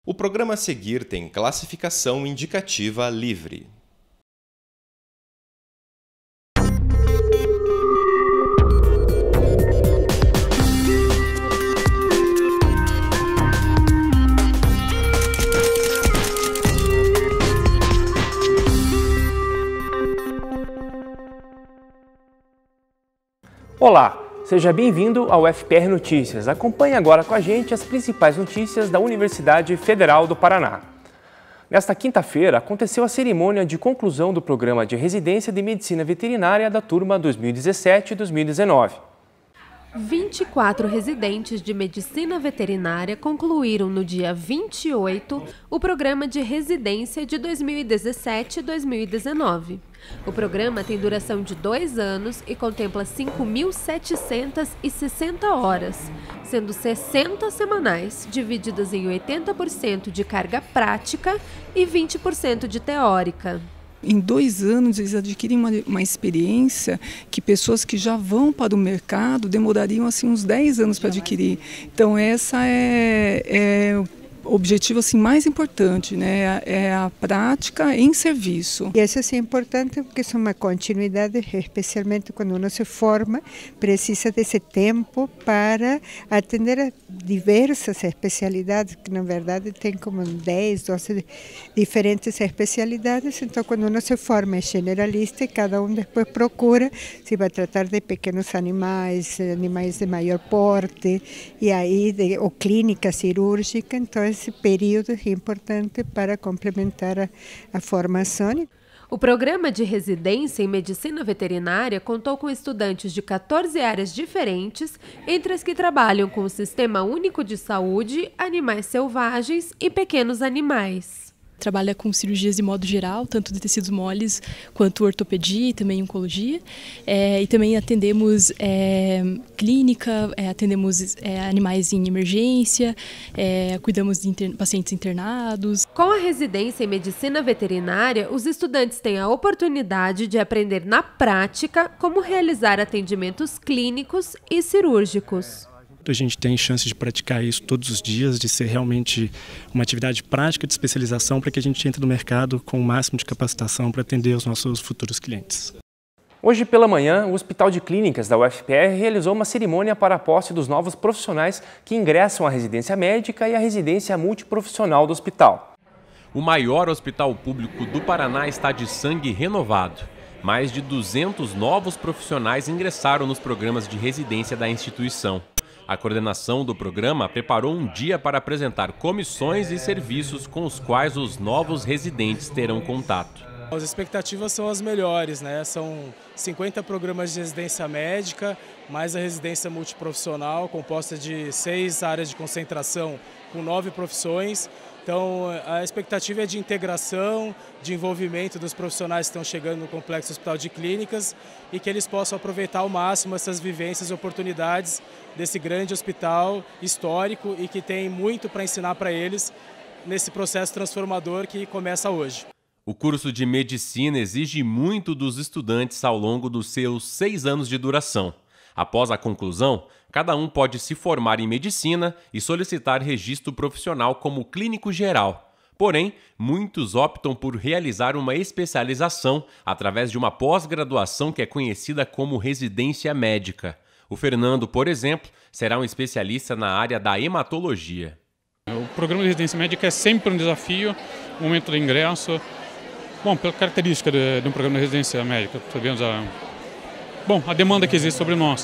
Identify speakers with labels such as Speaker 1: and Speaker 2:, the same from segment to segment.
Speaker 1: O programa a seguir tem classificação indicativa livre.
Speaker 2: Olá, seja bem-vindo ao FPR Notícias. Acompanhe agora com a gente as principais notícias da Universidade Federal do Paraná. Nesta quinta-feira, aconteceu a cerimônia de conclusão do programa de residência de medicina veterinária da turma 2017-2019.
Speaker 3: 24 residentes de medicina veterinária concluíram no dia 28 o programa de residência de 2017-2019. O programa tem duração de 2 anos e contempla 5.760 horas, sendo 60 semanais, divididas em 80% de carga prática e 20% de teórica.
Speaker 4: Em 2 anos, eles adquirem uma experiência que pessoas que já vão para o mercado demorariam assim, uns 10 anos para adquirir. Então, essa é o objetivo assim, mais importante, né? É a prática em serviço.
Speaker 5: E isso é importante porque é uma continuidade, especialmente quando uno se forma, precisa desse tempo para atender a diversas especialidades, que na verdade tem como 10, 12 diferentes especialidades. Então, quando uno se forma é generalista e cada um depois procura se vai tratar de pequenos animais, animais de maior porte, e aí ou clínica cirúrgica. Então, esse período é importante para complementar a formação.
Speaker 3: O programa de residência em medicina veterinária contou com estudantes de 14 áreas diferentes, entre as que trabalham com o Sistema Único de Saúde, animais selvagens e pequenos animais.
Speaker 6: Trabalha com cirurgias de modo geral, tanto de tecidos moles quanto ortopedia e também oncologia. E também atendemos clínica, atendemos animais em emergência, cuidamos de pacientes internados.
Speaker 3: Com a residência em medicina veterinária, os estudantes têm a oportunidade de aprender na prática como realizar atendimentos clínicos e cirúrgicos.
Speaker 7: A gente tem chance de praticar isso todos os dias, de ser realmente uma atividade prática de especialização para que a gente entre no mercado com o máximo de capacitação para atender os nossos futuros clientes.
Speaker 2: Hoje pela manhã, o Hospital de Clínicas da UFPR realizou uma cerimônia para a posse dos novos profissionais que ingressam à residência médica e à residência multiprofissional do hospital.
Speaker 8: O maior hospital público do Paraná está de sangue renovado. Mais de 200 novos profissionais ingressaram nos programas de residência da instituição. A coordenação do programa preparou um dia para apresentar comissões e serviços com os quais os novos residentes terão contato.
Speaker 9: As expectativas são as melhores, né? São 50 programas de residência médica, mais a residência multiprofissional, composta de 6 áreas de concentração com 9 profissões. Então, a expectativa é de integração, de envolvimento dos profissionais que estão chegando no Complexo Hospital de Clínicas e que eles possam aproveitar ao máximo essas vivências e oportunidades desse grande hospital histórico e que tem muito para ensinar para eles nesse processo transformador que começa hoje.
Speaker 8: O curso de medicina exige muito dos estudantes ao longo dos seus 6 anos de duração. Após a conclusão, cada um pode se formar em medicina e solicitar registro profissional como clínico geral. Porém, muitos optam por realizar uma especialização através de uma pós-graduação que é conhecida como residência médica. O Fernando, por exemplo, será um especialista na área da hematologia.
Speaker 10: O programa de residência médica é sempre um desafio, no momento do ingresso. Bom, pela característica de um programa de residência médica, sabemos a demanda que existe sobre nós.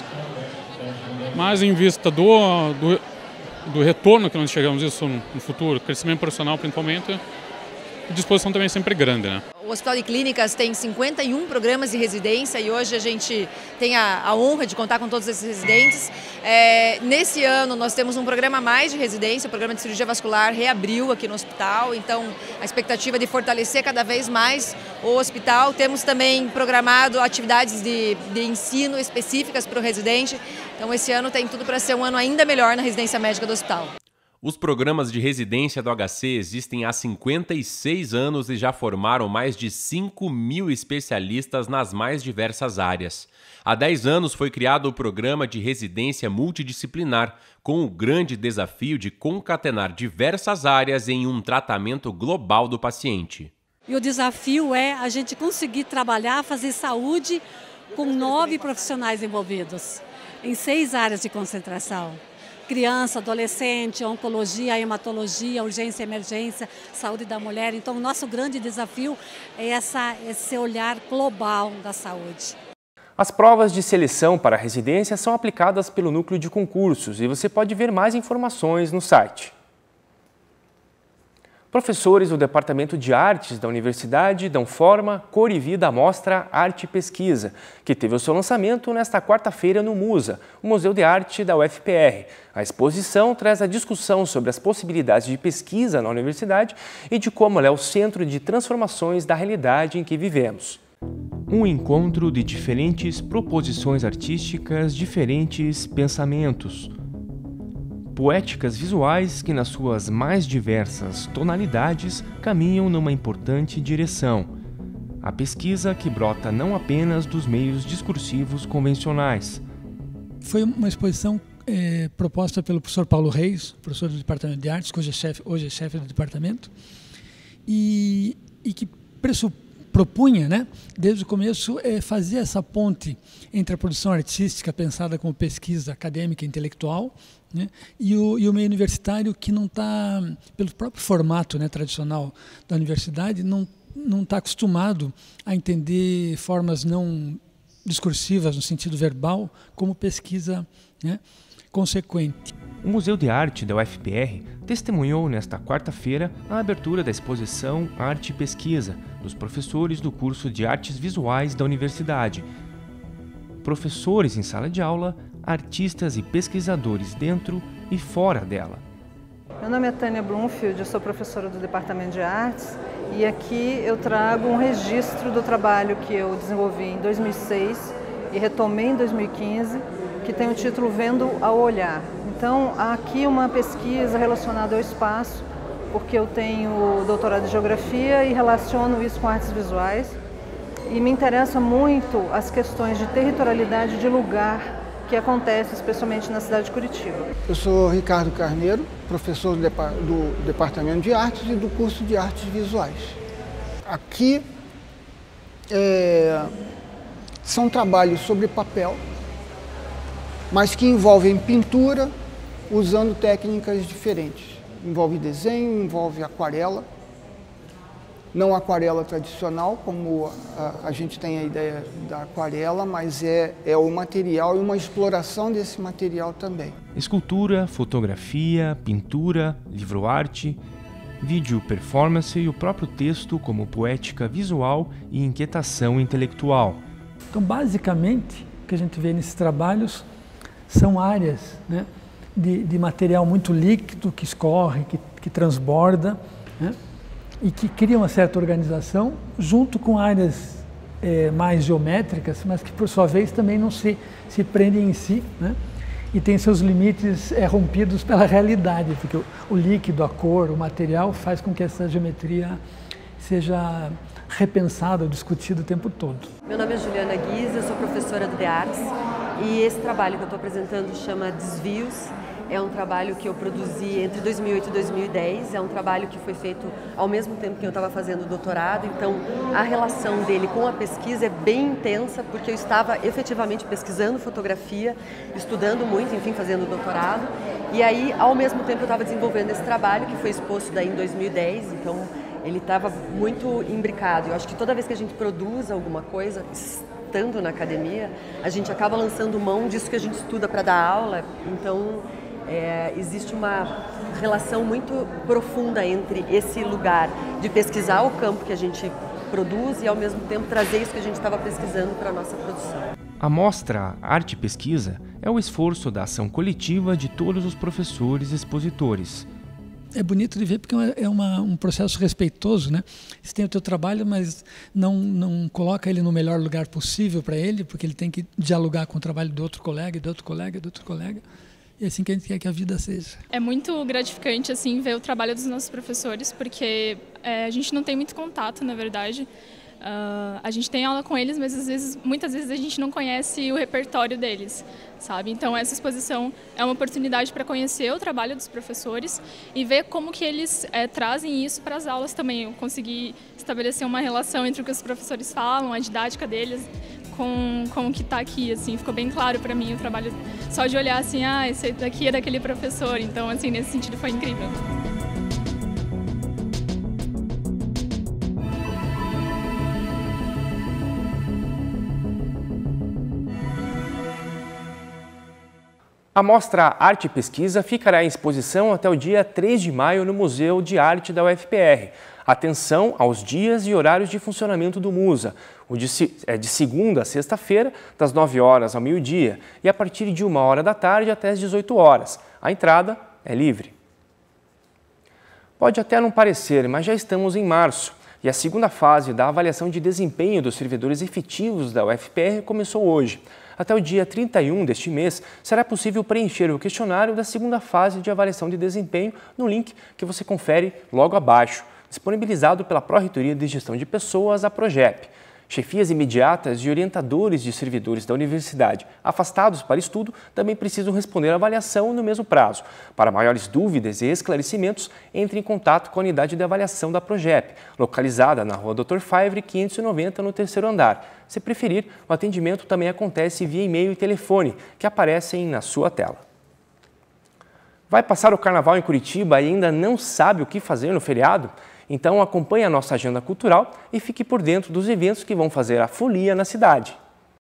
Speaker 10: Mas em vista do retorno que nós chegamos isso no futuro, crescimento profissional principalmente, a disposição também é sempre grande, né?
Speaker 11: O Hospital de Clínicas tem 51 programas de residência e hoje a gente tem a honra de contar com todos esses residentes. Nesse ano nós temos um programa a mais de residência, o programa de cirurgia vascular reabriu aqui no hospital, então a expectativa é de fortalecer cada vez mais o hospital. Temos também programado atividades de ensino específicas para o residente, então esse ano tem tudo para ser um ano ainda melhor na residência médica do hospital.
Speaker 8: Os programas de residência do HC existem há 56 anos e já formaram mais de 5.000 especialistas nas mais diversas áreas. Há 10 anos foi criado o programa de residência multidisciplinar, com o grande desafio de concatenar diversas áreas em um tratamento global do paciente.
Speaker 12: E o desafio é a gente conseguir trabalhar, fazer saúde com 9 profissionais envolvidos, em 6 áreas de concentração. Criança, adolescente, oncologia, hematologia, urgência e emergência, saúde da mulher. Então, o nosso grande desafio é esse olhar global da saúde.
Speaker 2: As provas de seleção para a residência são aplicadas pelo Núcleo de Concursos e você pode ver mais informações no site. Professores do Departamento de Artes da Universidade dão forma, cor e vida à mostra Arte e Pesquisa, que teve o seu lançamento nesta quarta-feira no MUSA, o Museu de Arte da UFPR. A exposição traz a discussão sobre as possibilidades de pesquisa na universidade e de como ela é o centro de transformações da realidade em que vivemos. Um encontro de diferentes proposições artísticas, diferentes pensamentos. Poéticas visuais que, nas suas mais diversas tonalidades, caminham numa importante direção. A pesquisa que brota não apenas dos meios discursivos convencionais.
Speaker 13: Foi uma exposição proposta pelo professor Paulo Reis, professor do Departamento de Artes, que hoje é chefe do departamento, e que propunha, né, desde o começo, fazer essa ponte entre a produção artística pensada como pesquisa acadêmica e intelectual, né, e o meio universitário, que não está, pelo próprio formato, né, tradicional da universidade, não está acostumado a entender formas não discursivas no sentido verbal como pesquisa, né, consequente.
Speaker 2: O Museu de Arte da UFPR testemunhou nesta quarta-feira a abertura da exposição Arte e Pesquisa dos professores do curso de Artes Visuais da Universidade. Professores em sala de aula, artistas e pesquisadores dentro e fora dela.
Speaker 14: Meu nome é Tânia Blumfield, eu sou professora do Departamento de Artes e aqui eu trago um registro do trabalho que eu desenvolvi em 2006 e retomei em 2015, que tem o título Vendo ao Olhar. Então, há aqui uma pesquisa relacionada ao espaço, porque eu tenho doutorado em Geografia e relaciono isso com artes visuais. E me interessa muito as questões de territorialidade de lugar que acontece, especialmente na cidade de Curitiba.
Speaker 15: Eu sou Ricardo Carneiro, professor do Departamento de Artes e do curso de Artes Visuais. Aqui são trabalhos sobre papel, mas que envolvem pintura usando técnicas diferentes. Envolve desenho, envolve aquarela, não aquarela tradicional, como a gente tem a ideia da aquarela, mas é o material e uma exploração desse material também.
Speaker 2: Escultura, fotografia, pintura, livro-arte, vídeo performance e o próprio texto como poética visual e inquietação intelectual.
Speaker 13: Então, basicamente, o que a gente vê nesses trabalhos são áreas, né, de material muito líquido, que escorre, que transborda, né, e que cria uma certa organização, junto com áreas mais geométricas, mas que, por sua vez, também não se prendem em si, né, e tem seus limites rompidos pela realidade, porque o líquido, a cor, o material faz com que essa geometria seja repensada, discutida o tempo todo.
Speaker 16: Meu nome é Juliana Guiz, eu sou professora do The Arts e esse trabalho que eu estou apresentando chama Desvios. É um trabalho que eu produzi entre 2008 e 2010, é um trabalho que foi feito ao mesmo tempo que eu estava fazendo o doutorado, então a relação dele com a pesquisa é bem intensa, porque eu estava efetivamente pesquisando fotografia, estudando muito, enfim, fazendo o doutorado, e aí ao mesmo tempo eu estava desenvolvendo esse trabalho que foi exposto daí em 2010, então ele estava muito imbricado. Eu acho que toda vez que a gente produz alguma coisa, estando na academia, a gente acaba lançando mão disso que a gente estuda para dar aula, então existe uma relação muito profunda entre esse lugar de pesquisar o campo que a gente produz e ao mesmo tempo trazer isso que a gente estava pesquisando para a nossa produção.
Speaker 2: A mostra Arte e Pesquisa é o esforço da ação coletiva de todos os professores e expositores.
Speaker 13: É bonito de ver porque é um processo respeitoso, né? Você tem o teu trabalho, mas não coloca ele no melhor lugar possível para ele, porque ele tem que dialogar com o trabalho do outro colega, do outro colega, do outro colega. e é assim que a gente quer que a vida seja.
Speaker 17: É muito gratificante assim ver o trabalho dos nossos professores, porque a gente não tem muito contato, na verdade. A gente tem aula com eles, mas muitas vezes a gente não conhece o repertório deles, sabe? Então essa exposição é uma oportunidade para conhecer o trabalho dos professores e ver como que eles trazem isso para as aulas também. Eu consegui estabelecer uma relação entre o que os professores falam, a didática deles, com o que está aqui, assim, ficou bem claro para mim o trabalho, só de olhar assim, esse daqui é daquele professor, então assim, nesse sentido foi incrível.
Speaker 2: A mostra Arte e Pesquisa ficará em exposição até o dia 3 de maio no Museu de Arte da UFPR. Atenção aos dias e horários de funcionamento do MUSA. É de segunda a sexta-feira, das 9 horas ao meio-dia e a partir de 1 hora da tarde até as 18 horas. A entrada é livre. Pode até não parecer, mas já estamos em março. E a segunda fase da avaliação de desempenho dos servidores efetivos da UFPR começou hoje. Até o dia 31 deste mês, será possível preencher o questionário da segunda fase de avaliação de desempenho no link que você confere logo abaixo, disponibilizado pela Pró-Reitoria de Gestão de Pessoas, a PROGEP. Chefias imediatas e orientadores de servidores da universidade afastados para estudo também precisam responder à avaliação no mesmo prazo. Para maiores dúvidas e esclarecimentos, entre em contato com a unidade de avaliação da PROGEP, localizada na Rua Dr. Favre, 590, no 3º andar. Se preferir, o atendimento também acontece via e-mail e telefone, que aparecem na sua tela. Vai passar o Carnaval em Curitiba e ainda não sabe o que fazer no feriado? Então acompanhe a nossa agenda cultural e fique por dentro dos eventos que vão fazer a folia na cidade.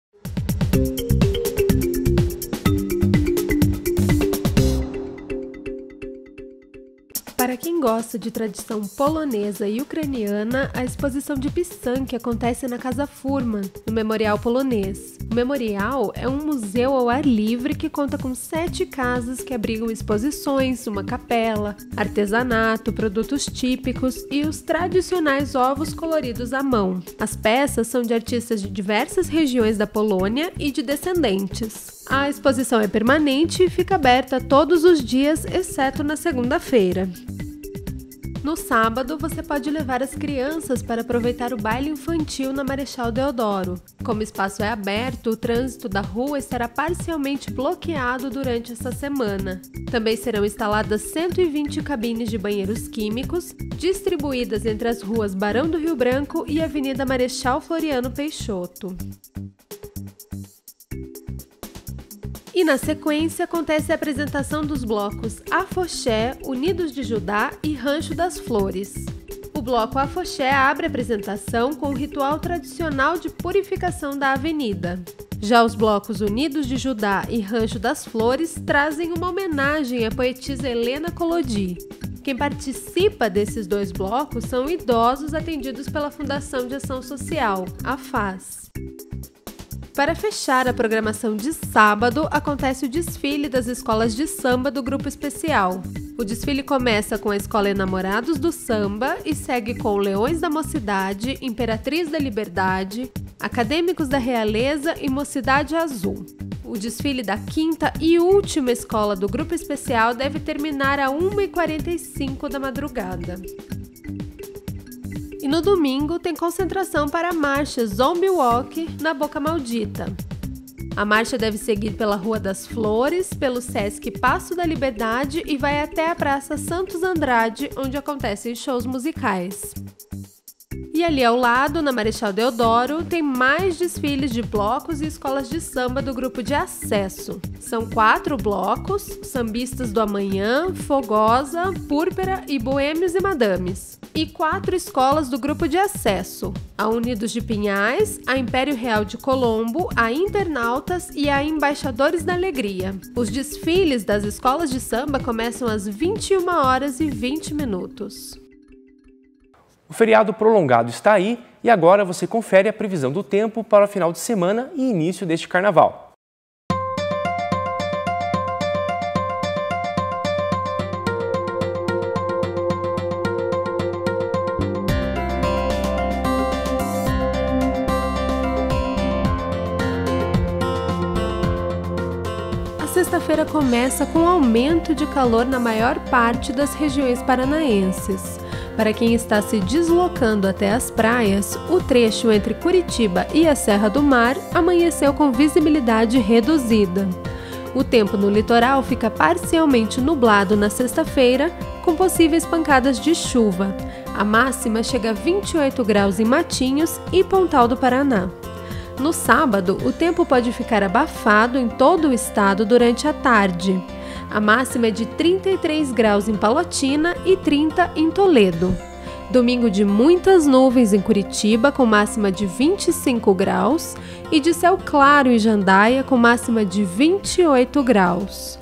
Speaker 3: Para quem gosta de tradição polonesa e ucraniana, a exposição de Pisanki acontece na Casa Furman, no Memorial Polonês. O Memorial é um museu ao ar livre que conta com 7 casas que abrigam exposições, uma capela, artesanato, produtos típicos e os tradicionais ovos coloridos à mão. As peças são de artistas de diversas regiões da Polônia e de descendentes. A exposição é permanente e fica aberta todos os dias, exceto na segunda-feira. No sábado, você pode levar as crianças para aproveitar o baile infantil na Marechal Deodoro. Como o espaço é aberto, o trânsito da rua estará parcialmente bloqueado durante essa semana. Também serão instaladas 120 cabines de banheiros químicos, distribuídas entre as ruas Barão do Rio Branco e Avenida Marechal Floriano Peixoto. E na sequência acontece a apresentação dos blocos Afoxé, Unidos de Judá e Rancho das Flores. O bloco Afoxé abre a apresentação com o ritual tradicional de purificação da avenida. Já os blocos Unidos de Judá e Rancho das Flores trazem uma homenagem à poetisa Helena Collodi. Quem participa desses 2 blocos são idosos atendidos pela Fundação de Ação Social, a FAS. Para fechar a programação de sábado, acontece o desfile das escolas de samba do Grupo Especial. O desfile começa com a Escola Enamorados do Samba e segue com Leões da Mocidade, Imperatriz da Liberdade, Acadêmicos da Realeza e Mocidade Azul. O desfile da 5ª e última escola do Grupo Especial deve terminar às 1h45 da madrugada. E no domingo tem concentração para a marcha Zombie Walk na Boca Maldita. A marcha deve seguir pela Rua das Flores, pelo Sesc Paço da Liberdade e vai até a Praça Santos Andrade, onde acontecem shows musicais. E ali ao lado, na Marechal Deodoro, tem mais desfiles de blocos e escolas de samba do Grupo de Acesso. São 4 blocos, Sambistas do Amanhã, Fogosa, Púrpura e Boêmios e Madames. E 4 escolas do Grupo de Acesso, a Unidos de Pinhais, a Império Real de Colombo, a Internautas e a Embaixadores da Alegria. Os desfiles das escolas de samba começam às 21h20.
Speaker 2: O feriado prolongado está aí e agora você confere a previsão do tempo para o final de semana e início deste carnaval.
Speaker 3: A sexta-feira começa com aumento de calor na maior parte das regiões paranaenses. Para quem está se deslocando até as praias, o trecho entre Curitiba e a Serra do Mar amanheceu com visibilidade reduzida. O tempo no litoral fica parcialmente nublado na sexta-feira, com possíveis pancadas de chuva. A máxima chega a 28 graus em Matinhos e Pontal do Paraná. No sábado, o tempo pode ficar abafado em todo o estado durante a tarde. A máxima é de 33 graus em Palotina e 30 em Toledo. Domingo de muitas nuvens em Curitiba, com máxima de 25 graus, e de céu claro em Jandaia, com máxima de 28 graus.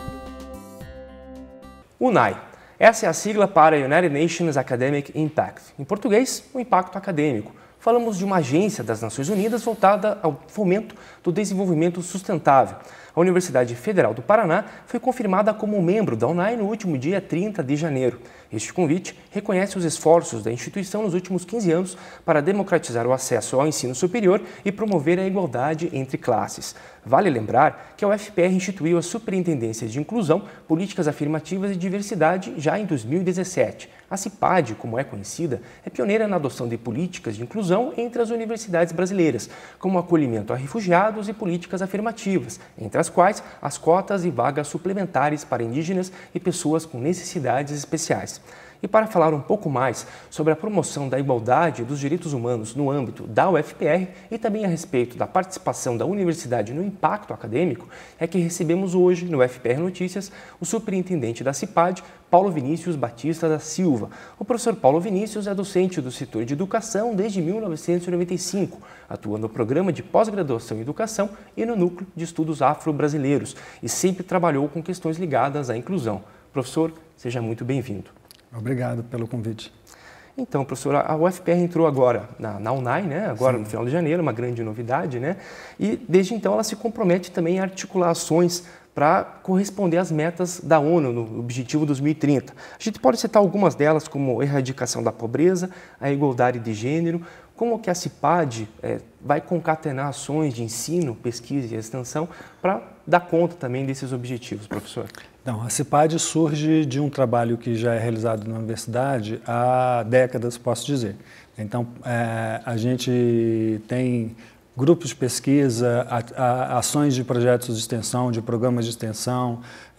Speaker 2: UNAI. Essa é a sigla para United Nations Academic Impact. Em português, o impacto acadêmico. Falamos de uma agência das Nações Unidas voltada ao fomento do desenvolvimento sustentável. A Universidade Federal do Paraná foi confirmada como membro da UNAI no último dia 30 de janeiro. Este convite reconhece os esforços da instituição nos últimos 15 anos para democratizar o acesso ao ensino superior e promover a igualdade entre classes. Vale lembrar que a UFPR instituiu a Superintendência de Inclusão, Políticas Afirmativas e Diversidade já em 2017. A CIPAD, como é conhecida, é pioneira na adoção de políticas de inclusão entre as universidades brasileiras, como acolhimento a refugiados e políticas afirmativas, entre as quais as cotas e vagas suplementares para indígenas e pessoas com necessidades especiais. E para falar um pouco mais sobre a promoção da igualdade dos direitos humanos no âmbito da UFPR e também a respeito da participação da universidade no impacto acadêmico, é que recebemos hoje no UFPR Notícias o superintendente da CIPAD, Paulo Vinícius Batista da Silva. O professor Paulo Vinícius é docente do setor de educação desde 1995, atua no programa de pós-graduação em educação e no núcleo de estudos afro-brasileiros e sempre trabalhou com questões ligadas à inclusão. Professor, seja muito bem-vindo.
Speaker 18: Obrigado pelo convite.
Speaker 2: Então, professor, a UFPR entrou agora na UNAI, né? Agora no final de janeiro, uma grande novidade, né? E desde então ela se compromete também a articular ações para corresponder às metas da ONU no Objetivo 2030. A gente pode citar algumas delas, como a erradicação da pobreza, a igualdade de gênero. Como que a CIPAD vai concatenar ações de ensino, pesquisa e extensão para dar conta também desses objetivos, professor?
Speaker 18: Então, a CIPAD surge de um trabalho que já é realizado na universidade há décadas, posso dizer. Então, a gente tem grupos de pesquisa, ações de projetos de extensão, de programas de extensão,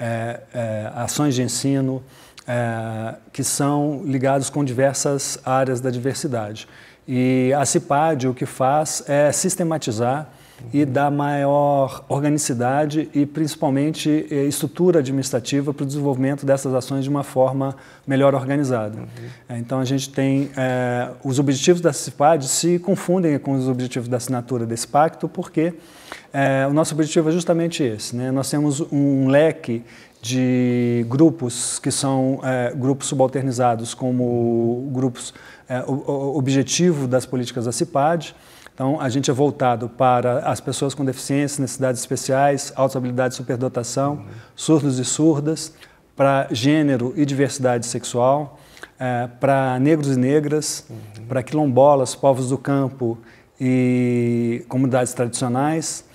Speaker 18: ações de ensino, que são ligados com diversas áreas da diversidade. E a CIPAD o que faz é sistematizar e dar maior organicidade e, principalmente, estrutura administrativa para o desenvolvimento dessas ações de uma forma melhor organizada. Então, a gente tem... os objetivos da CIPAD se confundem com os objetivos da assinatura desse pacto, porque o nosso objetivo é justamente esse, né? Nós temos um leque de grupos que são grupos subalternizados como grupos objetivo das políticas da CIPAD. Então, a gente é voltado para as pessoas com deficiências, necessidades especiais, altas habilidades de superdotação, surdos e surdas, para gênero e diversidade sexual, para negros e negras, para quilombolas, povos do campo e comunidades tradicionais,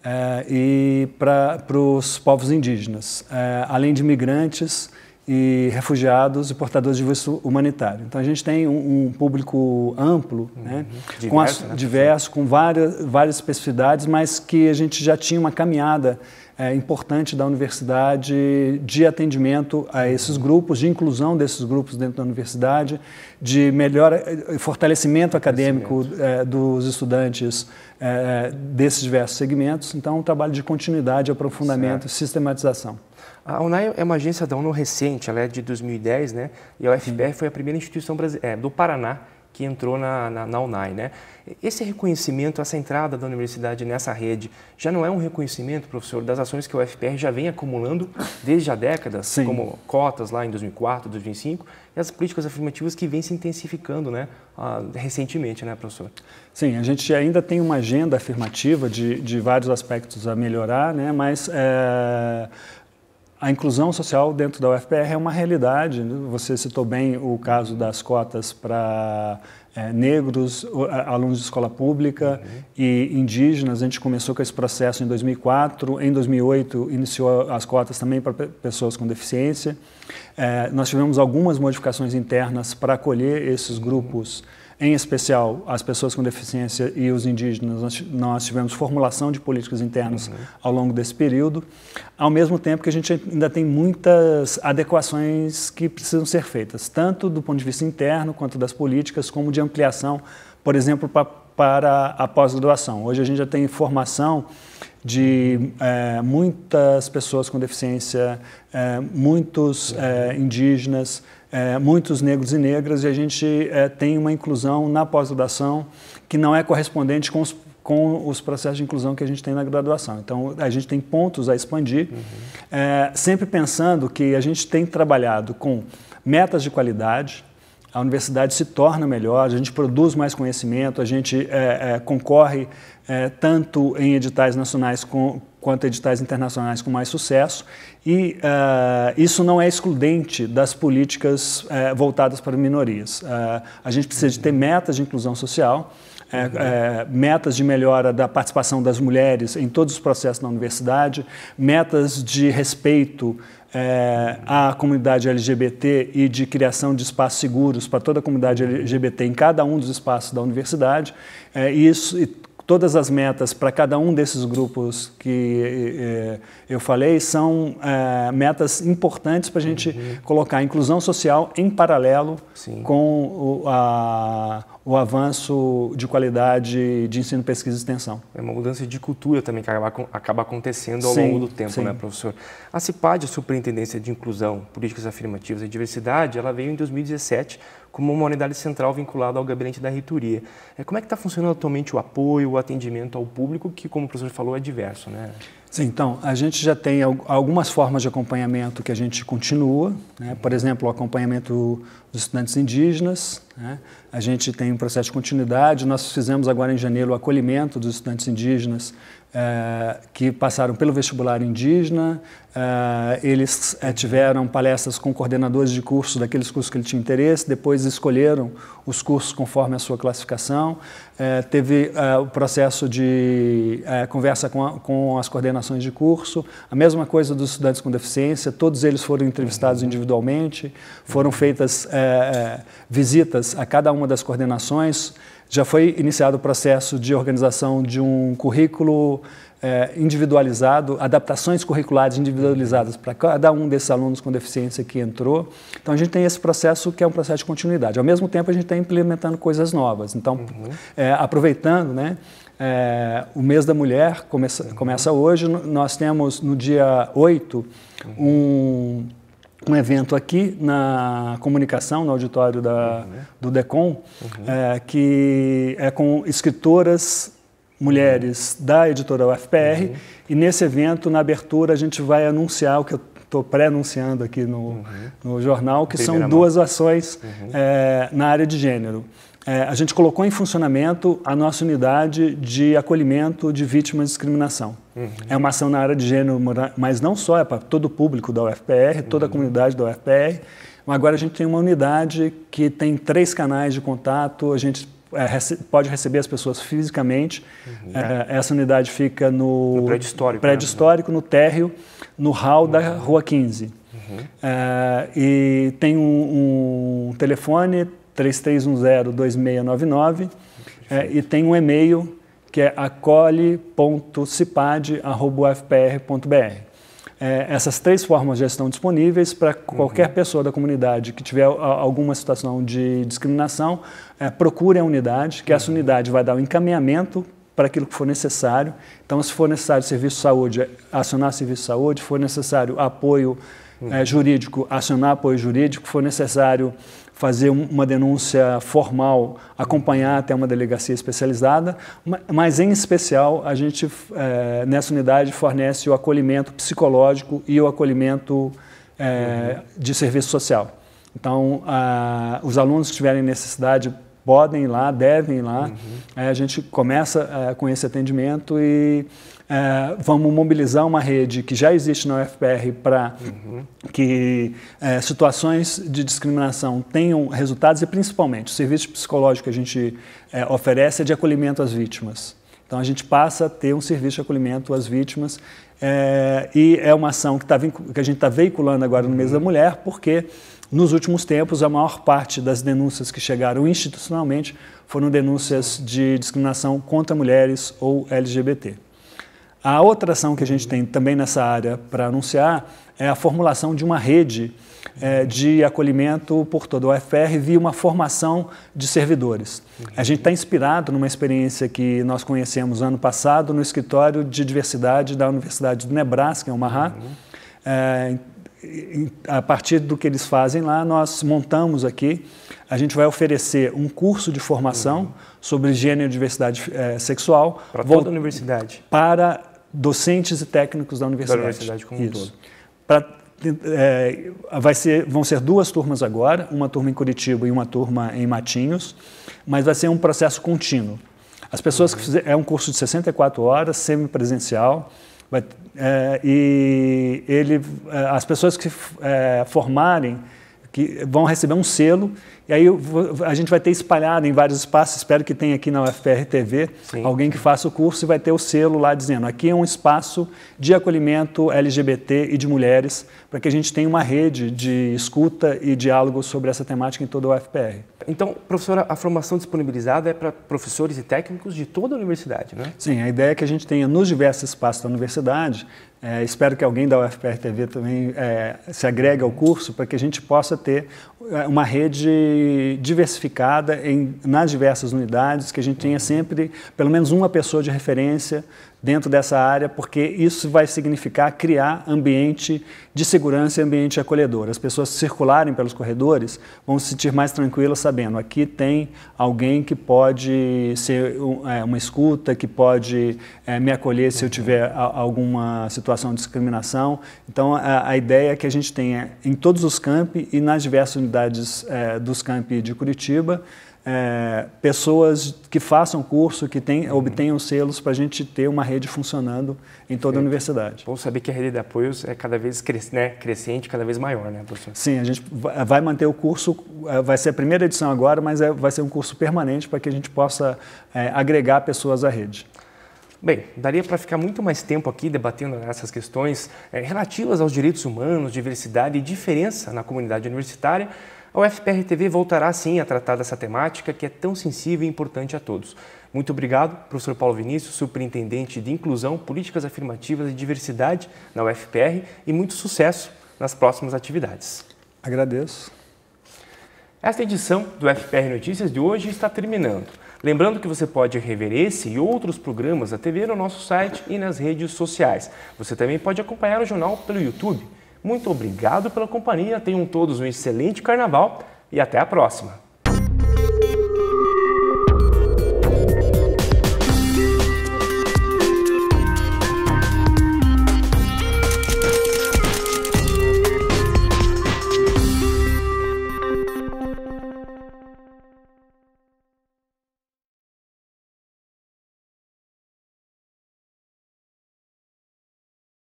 Speaker 18: e para os povos indígenas, além de migrantes e refugiados e portadores de visto humanitário. Então, a gente tem um público amplo, né, diverso, com várias especificidades, mas que a gente já tinha uma caminhada importante da universidade de atendimento a esses grupos, de inclusão desses grupos dentro da universidade, de melhor fortalecimento acadêmico dos estudantes desses diversos segmentos. Então, um trabalho de continuidade, aprofundamento e sistematização.
Speaker 2: A UNAI é uma agência da ONU recente, ela é de 2010, né? E a UFPR foi a primeira instituição do Paraná que entrou na UNAI, né? Esse reconhecimento, essa entrada da universidade nessa rede, já não é um reconhecimento, professor, das ações que a UFPR já vem acumulando desde há décadas, Sim. como cotas lá em 2004, 2005, e as políticas afirmativas que vêm se intensificando, né, recentemente, né, professor?
Speaker 18: Sim, a gente ainda tem uma agenda afirmativa de vários aspectos a melhorar, né, mas a inclusão social dentro da UFPR é uma realidade. Você citou bem o caso das cotas para negros, alunos de escola pública e indígenas. A gente começou com esse processo em 2004. Em 2008, iniciou as cotas também para pessoas com deficiência. Nós tivemos algumas modificações internas para acolher esses grupos, em especial as pessoas com deficiência e os indígenas. Nós tivemos formulação de políticas internas ao longo desse período, ao mesmo tempo que a gente ainda tem muitas adequações que precisam ser feitas, tanto do ponto de vista interno quanto das políticas, como de ampliação, por exemplo, para a pós-graduação. Hoje a gente já tem formação de muitas pessoas com deficiência, muitos indígenas, muitos negros e negras, e a gente tem uma inclusão na pós-graduação que não é correspondente com os processos de inclusão que a gente tem na graduação. Então, a gente tem pontos a expandir, sempre pensando que a gente tem trabalhado com metas de qualidade. A universidade se torna melhor, a gente produz mais conhecimento, a gente concorre tanto em editais nacionais quanto editais internacionais com mais sucesso, e isso não é excludente das políticas voltadas para minorias. A gente precisa de ter metas de inclusão social, metas de melhora da participação das mulheres em todos os processos da universidade, metas de respeito à comunidade LGBT e de criação de espaços seguros para toda a comunidade LGBT em cada um dos espaços da universidade. E todas as metas para cada um desses grupos que eu falei são metas importantes para a gente colocar a inclusão social em paralelo com o avanço de qualidade de ensino, pesquisa e extensão.
Speaker 19: É uma mudança de cultura também que acaba acontecendo ao longo do tempo, né, professor? A CIPAD, a Superintendência de Inclusão, Políticas Afirmativas e Diversidade, ela veio em 2017 como uma unidade central vinculada ao gabinete da reitoria. Como é que está funcionando atualmente o apoio, o atendimento ao público, que, como o professor falou, é diverso, né?
Speaker 18: Sim, então, a gente já tem algumas formas de acompanhamento que a gente continua, né? Por exemplo, o acompanhamento dos estudantes indígenas, né? A gente tem um processo de continuidade. Nós fizemos agora em janeiro o acolhimento dos estudantes indígenas que passaram pelo vestibular indígena. Eles tiveram palestras com coordenadores de cursos, daqueles cursos que eles tinham interesse, depois escolheram os cursos conforme a sua classificação. Teve o processo de conversa com as coordenações de curso, a mesma coisa dos estudantes com deficiência, todos eles foram entrevistados individualmente, foram feitas visitas a cada uma das coordenações. Já foi iniciado o processo de organização de um currículo individualizado, adaptações curriculares individualizadas para cada um desses alunos com deficiência que entrou. Então, a gente tem esse processo que é um processo de continuidade. Ao mesmo tempo, a gente está implementando coisas novas. Então, aproveitando, né, o mês da mulher começa hoje. Nós temos, no dia 8, um evento aqui na comunicação, no auditório do DECOM, que é com escritoras mulheres da editora UFPR, e nesse evento, na abertura, a gente vai anunciar o que eu estou pré-anunciando aqui no jornal, que são duas ações na área de gênero. A gente colocou em funcionamento a nossa unidade de acolhimento de vítimas de discriminação. É uma ação na área de gênero, mas não só, é para todo o público da UFPR, toda a comunidade da UFPR. Agora a gente tem uma unidade que tem 3 canais de contato, a gente pode receber as pessoas fisicamente. Essa unidade fica no prédio histórico, no térreo, no hall da Rua 15. E tem um telefone, 3310-2699, e tem um e-mail que é acolhe.cipad@ufpr.br. Essas 3 formas já estão disponíveis para qualquer pessoa da comunidade que tiver alguma situação de discriminação, procure a unidade, que essa unidade vai dar o encaminhamento para aquilo que for necessário. Então, se for necessário serviço de saúde, acionar serviço de saúde, se for necessário apoio jurídico, acionar apoio jurídico, se for necessário fazer uma denúncia formal, acompanhar até uma delegacia especializada, mas em especial a gente nessa unidade fornece o acolhimento psicológico e o acolhimento de serviço social. Então, os alunos que tiverem necessidade podem ir lá, devem ir lá. A gente começa com esse atendimento e vamos mobilizar uma rede que já existe na UFPR para que situações de discriminação tenham resultados e, principalmente, o serviço psicológico que a gente oferece é de acolhimento às vítimas. Então, a gente passa a ter um serviço de acolhimento às vítimas e é uma ação que a gente está veiculando agora no mês da mulher, porque nos últimos tempos a maior parte das denúncias que chegaram institucionalmente foram denúncias de discriminação contra mulheres ou LGBT. A outra ação que a gente tem também nessa área para anunciar é a formulação de uma rede de acolhimento por toda a UFPR via uma formação de servidores. A gente está inspirado numa experiência que nós conhecemos ano passado no escritório de diversidade da Universidade do Nebraska, em Omaha. A partir do que eles fazem lá, nós montamos aqui, a gente vai oferecer um curso de formação sobre gênero e diversidade sexual.
Speaker 19: Para toda a universidade?
Speaker 18: Para docentes e técnicos da universidade.
Speaker 19: Da universidade como um todo.
Speaker 18: Vão ser 2 turmas agora, uma turma em Curitiba e uma turma em Matinhos, mas vai ser um processo contínuo. As pessoas que fizerem, é um curso de 64 horas, semipresencial, as pessoas que formarem que vão receber um selo, e aí a gente vai ter espalhado em vários espaços, espero que tenha aqui na UFPR TV, alguém que faça o curso e vai ter o selo lá dizendo, aqui é um espaço de acolhimento LGBT e de mulheres, para que a gente tenha uma rede de escuta e diálogo sobre essa temática em toda a UFPR.
Speaker 19: Então, professora, a formação disponibilizada é para professores e técnicos de toda a universidade, né?
Speaker 18: Sim, a ideia é que a gente tenha nos diversos espaços da universidade, espero que alguém da UFPR TV também se agregue ao curso, para que a gente possa ter uma rede diversificada nas diversas unidades, que a gente tenha sempre pelo menos uma pessoa de referência dentro dessa área, porque isso vai significar criar ambiente de segurança e ambiente acolhedor. As pessoas circularem pelos corredores vão se sentir mais tranquilas sabendo, aqui tem alguém que pode ser uma escuta, que pode me acolher se eu tiver alguma situação de discriminação. Então, a ideia é que a gente tenha em todos os campi e nas diversas unidades dos campi de Curitiba, pessoas que façam curso, que obtenham selos para a gente ter uma rede funcionando em toda a universidade.
Speaker 19: Bom saber que a rede de apoios é cada vez crescente, cada vez maior, né, professor?
Speaker 18: Sim, a gente vai manter o curso, vai ser a primeira edição agora, mas vai ser um curso permanente para que a gente possa agregar pessoas à rede.
Speaker 19: Bem, daria para ficar muito mais tempo aqui debatendo essas questões relativas aos direitos humanos, diversidade e diferença na comunidade universitária. A UFPR TV voltará sim a tratar dessa temática que é tão sensível e importante a todos. Muito obrigado, professor Paulo Vinícius, superintendente de Inclusão, Políticas Afirmativas e Diversidade na UFPR e muito sucesso nas próximas atividades.
Speaker 18: Agradeço.
Speaker 19: Esta edição do UFPR Notícias de hoje está terminando. Lembrando que você pode rever esse e outros programas da TV no nosso site e nas redes sociais. Você também pode acompanhar o jornal pelo YouTube. Muito obrigado pela companhia, tenham todos um excelente carnaval e até a próxima!